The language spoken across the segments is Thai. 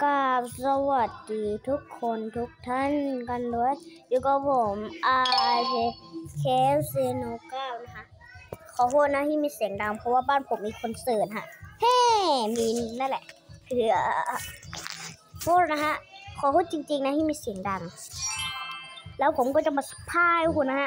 กราบสวัสดีทุกคนทุกท่านกันด้วยอยู่กับผมเคสเซโนก้านะคะขอโทษนะที่มีเสียงดังเพราะว่าบ้านผมมีคอนเสิร์ตฮะมีนั่นแหละคือโทษนะฮะขอโทษจริงๆนะที่มีเสียงดังแล้วผมก็จะมาสัมภาษณ์คุณนะฮะ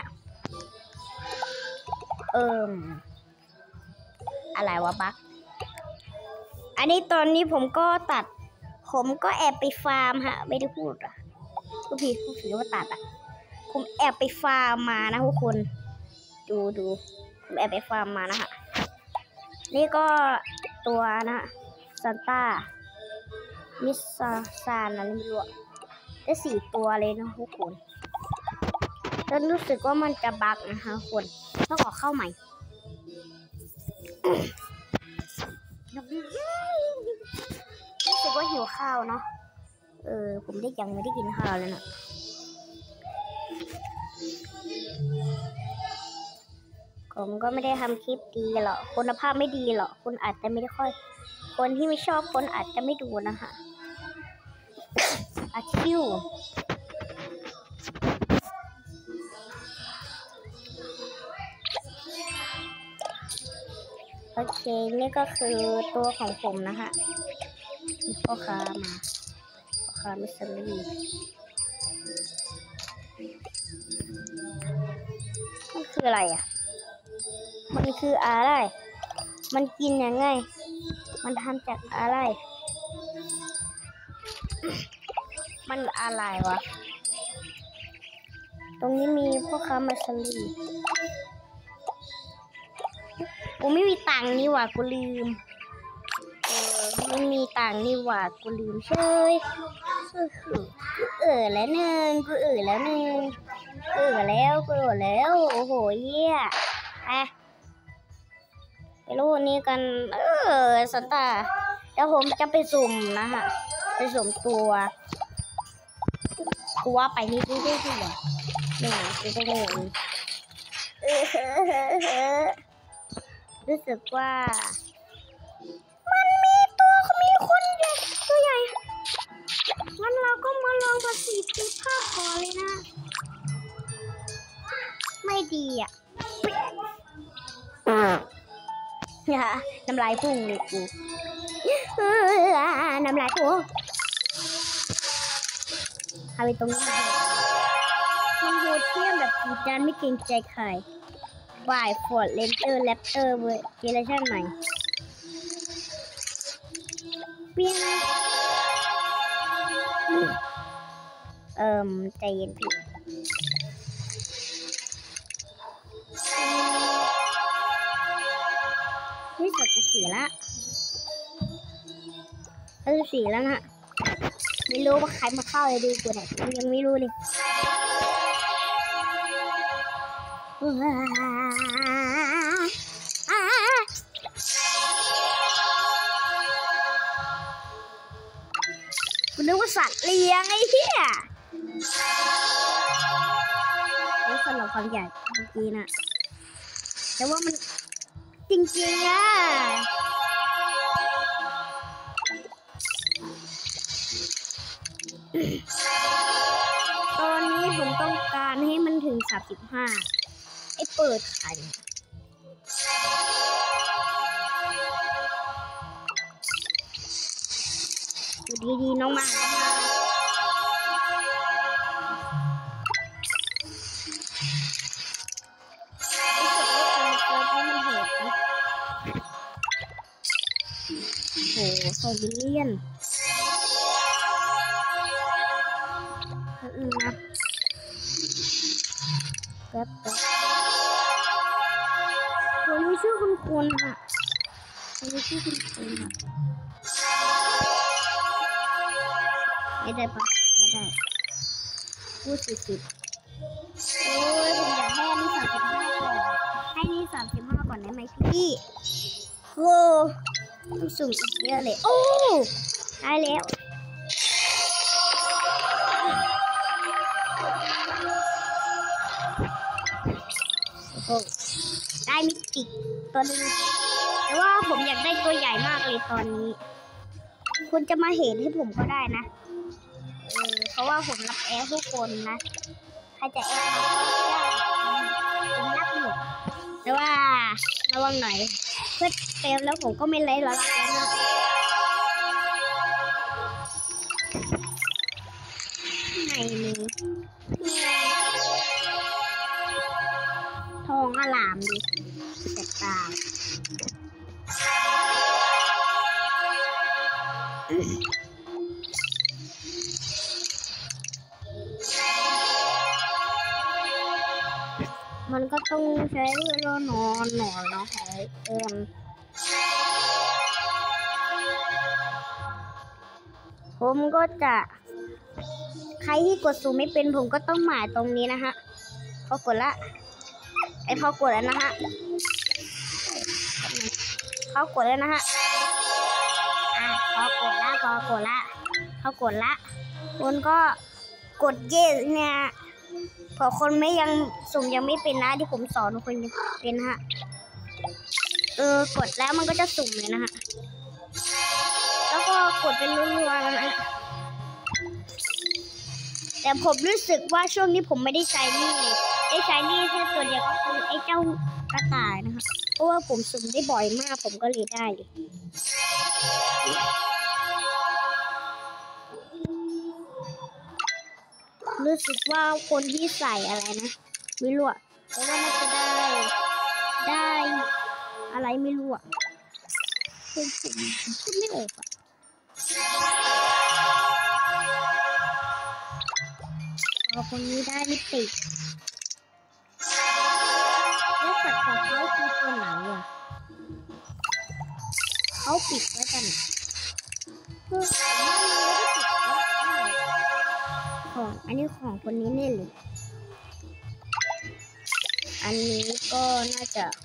อะไรวะบั๊กอันนี้ตอนนี้ผมก็แอบไปฟาร์มฮะไม่ได้พูดอ่ะพูดผิดว่าตัดอ่ะผมแอบไปฟาร์มมานะทุกคนดูผมแอบไปฟาร์มมานะฮะนี่ก็ตัวนะซันต้ามิสซานอะไรไม่รู้ได้4 ตัวเลยนะทุกคนแล้วรู้สึกว่ามันจะบั๊กนะคะคนต้องขอเข้าใหม่รู้สึกว่าหิวข้าวเนาะผมยังไม่ได้กินข้าวเลยนะผมก็ไม่ได้ทำคลิปดีหรอกคุณภาพไม่ดีหรอกคุณอาจจะไม่ได้ค่อยคนที่ไม่ชอบคนอาจจะไม่ดูนะคะอาชิวโอเคนี่ก็คือตัวของผมนะคะมีพ่อค้ามิสซิลี่มันคืออะไรอ่ะมันคืออะไรมันกินยังไงมันทำจากอะไรมันอะไรวะตรงนี้มีพ่อค้ามิสซิลี่กูไม่มีตังค์นี่หว่ากูลืมไม่มีตังค์นี่หว่ากูลืมเฉยแล้วหนึ่งแล้วโอ้โหเยี่ยไปรู้นี่กันสันตาแล้วผมจะไปสุ่มนะฮะไปสุ่มตัวกูว่าไปนี่ที่ไหนนี่คือตรงนี้รู้สึกว่ามันมีคนใหญ่ตัวใหญ่งั้นเราก็มาลองประสิทธิภาพพอเลยนะไม่ดีอ่ะน้ำลายพุ่งเลยกูน้ำลายพุ่งเอาไปตรงนี้มันโหดเที่ยมแบบจีจานไม่เกรงใจใครวายฟอร์ดเลนเจอร์แรปเตอร์เวอร์เจเนอเรชั่นใหม่เปี้ยงใจเย็นพี่นี่34ละ34แล้วนะไม่รู้ว่าใครมาเข้าเลยดูกูเนี่ยยังไม่รู้เลยกูนึกว่าสัตว์เลี้ยงไอ้เหี้ยแล้วสำหรับความใหญ่เมื่อกี้นะแต่ว่ามันจริงๆอะตอนนี้ผมต้องการให้มันถึง35ไอ้เปิดไข่ดูดีๆน้องมาโอ้โห2 บิลเลียนนะแป๊บคนนี้ชื่อคุณค่ะคนนี้ชื่อคุณค่ะไม่ได้ปะไม่ได้พูด40โอ้ยผมอยากให้อันนี้35ก่อนให้นี่35ก่อนได้ไหมพี่โอ้ต้องสุ่มอีกเยอะเลยโอ้ได้แล้วโอ้ได้มิติกตัวนึงแต่ว่าผมอยากได้ตัวใหญ่มากเลยตอนนี้คุณจะมาเห็นให้ผมก็ได้นะเพราะว่าผมรับแอร์ทุกคนนะใครจะแอร์มาก็ได้ผมรับหมดแต่ว่าระวังหน่อยเพื่อเต็มแล้วผมก็ไม่ไล่ละละแล้วนะไหนนี่ทองอลามดิแสบตามันก็ต้องใช้เวลานอนหน่อยนะผมก็จะใครที่กดสูงไม่เป็นผมก็ต้องหมายตรงนี้นะฮะพอกดละพอกดแล้วนะฮะเขากดแล้วนะฮะพอกดละเขากดละคุณก็กดเยสเนี่ยพอคนไม่ยังสุ่มยังไม่เป็นนะที่ผมสอนคนยังเป็นฮะกดแล้วมันก็จะสุ่มเลยนะฮะแล้วก็กดเป็นรัวๆแล้วนะแต่ผมรู้สึกว่าช่วงนี้ผมไม่ได้ใช้นี่ได้ใช้นี่แค่ตัวเดียวก็คือไอ้เจ้ากระต่ายนะคะเพราะว่าผมสุ่มได้บ่อยมากผมก็เลยได้รู้สึกว่าคนที่ใส่อะไรนะไม่รู้อะแต่ว่าน่าจะได้อะไรไม่รู้อะผมพูดไม่ออกอะคนนี้ได้ไม่ติดแล้วสัตว์ของเขาคือตัวไหนอ่ะเขาปิดไว้กันคือของอันนี้ของคนนี้แน่เลยอันนี้ก็น่าจะ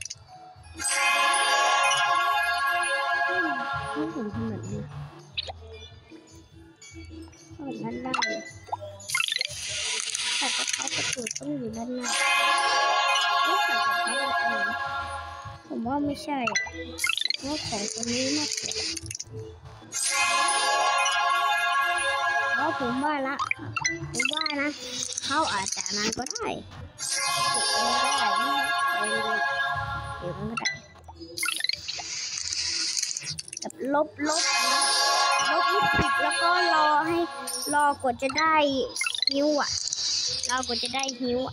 ไม่ผมทำแบบนี้แบบนั้นได้แต่กระเพราประตูต้องอยู่ด้านหน้าไม่ใส่กระเพราแบบนี้ผมว่าไม่ใช่เพราะของตัวนี้มากกว่าเพราะผมว่านะเขาอาจจะนั้นก็ได้แบบลบยี่สิบแล้วก็รอกดจะได้ฮิวอ่ะเรากดจะได้ฮิวอ่ะ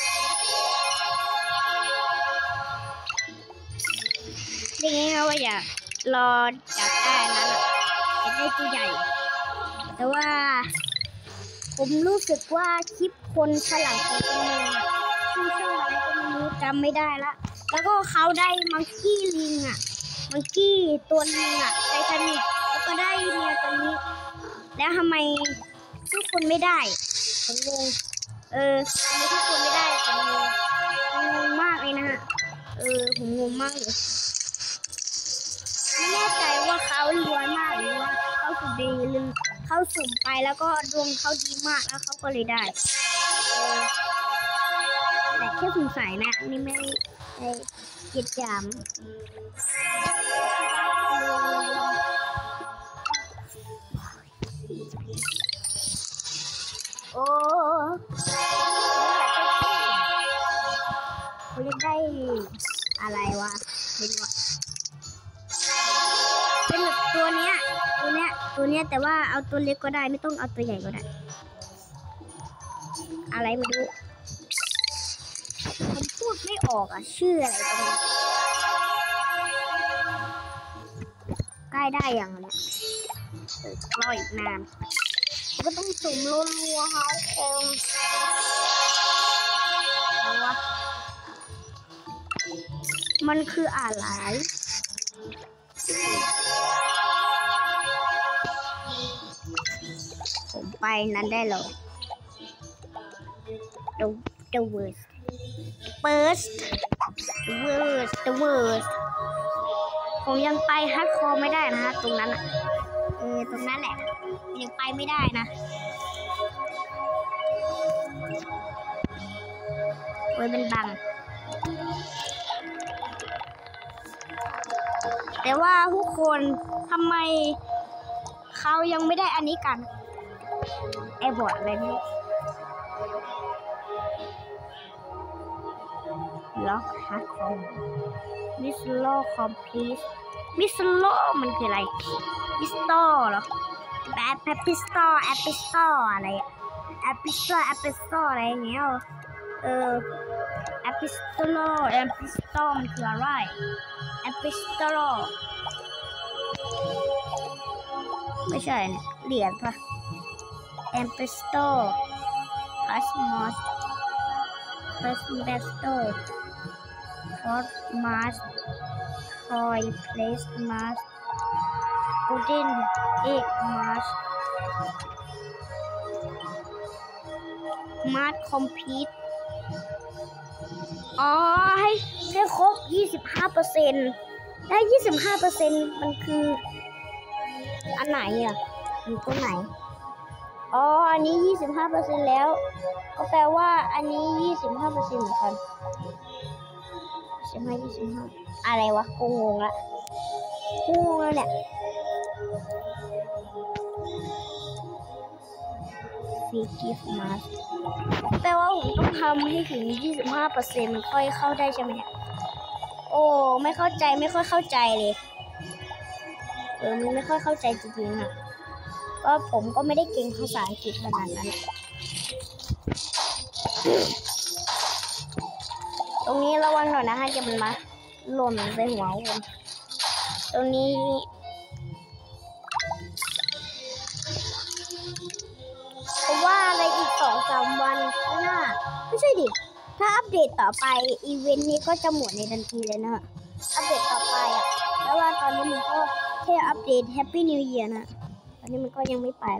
ได้ไงครับว่าอย่ารอจากได้นั้นจะได้ตัวใหญ่แต่ว่าผมรู้สึกว่าคลิปคนฉลาดของคนนึงชื่อช่องอะไรก็ไม่รู้จำไม่ได้ละแล้วก็เขาได้มังกี้ลิงอ่ะมังกี้ตัวลิงอ่ะไททานิคแล้วก็ได้เมียตัวนี้แล้วทำไมทุกคนไม่ได้ผมงงทำไมทุกคนไม่ได้ผมงงมากเลยนะฮะผมงงมากเลยไม่แน่ใจว่าเขารวยมากหรือว่าเขาสุ่มดีหรือเขาสุ่มไปแล้วก็ดวงเขาดีมากแล้วเขาก็เลยได้แต่แค่สงสัยนะนี่ไม่ได้เกียดจามโอ้เขาจะได้อะไรวะไม่รู้เป็นแบบตัวเนี้ยแต่ว่าเอาตัวเล็กก็ได้ไม่ต้องเอาตัวใหญ่ก็ได้อะไรไม่รู้ผมพูดไม่ออกอ่ะชื่ออะไรตรงนี้ใกล้ได้อย่างเนี้ยรออีกนานก็ต้องสุ่มรัวๆเขาคงมันคืออะไรผมไปนั้นได้เลย the worst ผมยังไปฮัดคอไม่ได้นะฮะตรงนั้นอ่ะตรงนั้นแหละยังไปไม่ได้นะเป็นบังแต่ว่าทุกคนทำไมเขายังไม่ได้อันนี้กันไอ้บอร์ดอะไรนี่ล็อกฮาร์ดคอมมิสโลคอมพลีทมิสโลมันคืออะไรมิสโตเหรอแอปพิสโตอะไรแอปพิสโตอะไรอย่างเงี้ยแอปพิสโตมันคืออะไรแอปพิสโตไม่ใช่เนี่ยเหรียญปะแอปพิสโตพาสมอสพาสเบสโตฟอร์มาสคอยเพลสมาสกูดินเอกมาสมาสคอมพิวต์อ๋อให้ครบ 25% ได้ 25% มันคืออันไหนอ่ะอยู่ตรงไหนอ๋ออันนี้ 25% แล้วก็แปลว่าอันนี้ 25% เหมือนกัน25อะไรวะกูงงละเนี่ยฟีกิฟมาสแปลว่าผมต้องทำให้ถึง 25% มันค่อยเข้าได้ใช่ไหมเนี่ยโอ้ไม่ค่อยเข้าใจเลยมันไม่ค่อยเข้าใจจริงๆอ่ะก็ผมก็ไม่ได้เก่งภาษาอังกฤษขนาดนั้นตรงนี้ระวังหน่อยนะฮะจะมันมาหล่นใส่หัวผมตรงนี้เพราะว่าอะไรอีก 2-3 วันข้างหน้าไม่ใช่ดิถ้าอัปเดตต่อไปอีเวนต์นี้ก็จะหมดในทันทีเลยนะอัปเดตต่อไปอ่ะแล้วว่าตอนนี้มันก็แค่อัปเดต Happy New Year นะตอนนี้มันก็ยังไม่ไป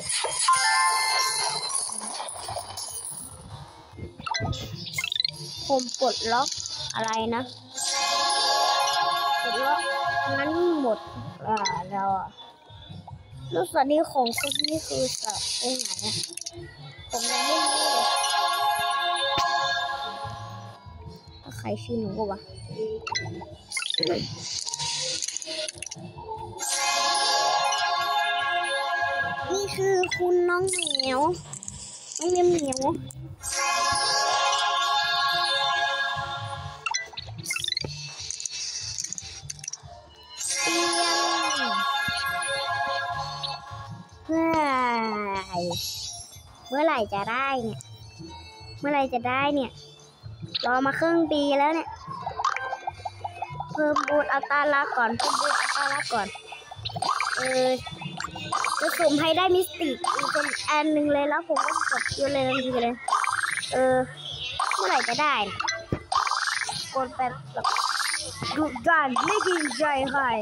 ผมปลดล็อกอะไรนะปลดล็อกงั้นหมดแล้วลูกสวัสดีของคนนี้คือสัตว์ตรงไหนผมยังไม่รู้เลยใครชื่อหนูวะนี่คือคุณน้องเหมียวเหมียวเมื่อไหร่จะได้เนี่ยรอมาครึ่งปีแล้วเนี่ยเพิ่มบูทอัลตร้าลักก่อนจะสุ่มให้ได้มิสติกอีกเป็นอันหนึ่งเลยแล้วผมก็กดคิวเลยทันทีเลยเมื่อไหร่จะได้กดแบบดุดันไม่จริงใจใคร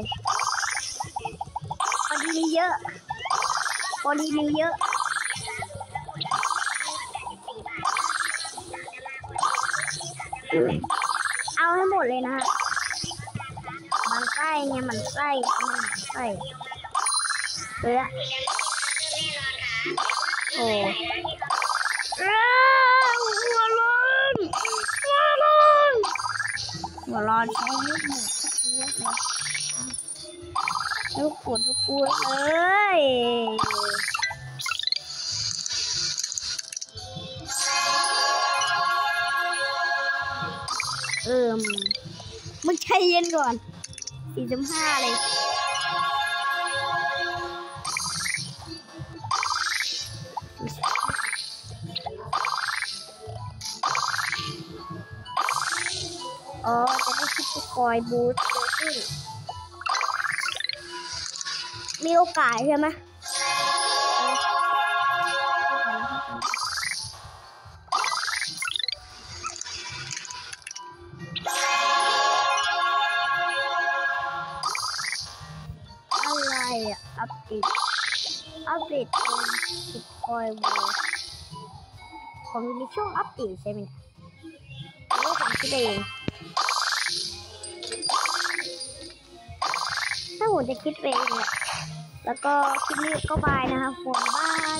พอดีมีเยอะเอาให้หมดเลยนะฮะมันไส้ไงมันไส้โอ้หัวร้อนใช้ไม่หมดทุกคนเลยมึงใจเย็นก่อน 45เลยจะได้คิดจะคอยบูทขึ้นมีโอกาสใช่ไหมอะไรอัปเดตคิดคอยบูทผมมีช่วงอัปเดตใช่ไหมไม่ผมคิดเองถ้าผมจะคิดเองเนี่ยแล้วก็คลิปนี้ก็บายนะคะผมบาย